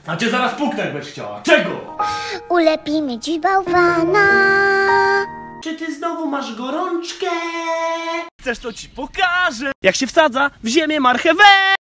A cię zaraz puknę, jakbyś chciała. Czego? Ulepimy dziś bałwana. Czy ty znowu masz gorączkę? Chcesz, to ci pokażę, jak się wsadza w ziemię marchewę.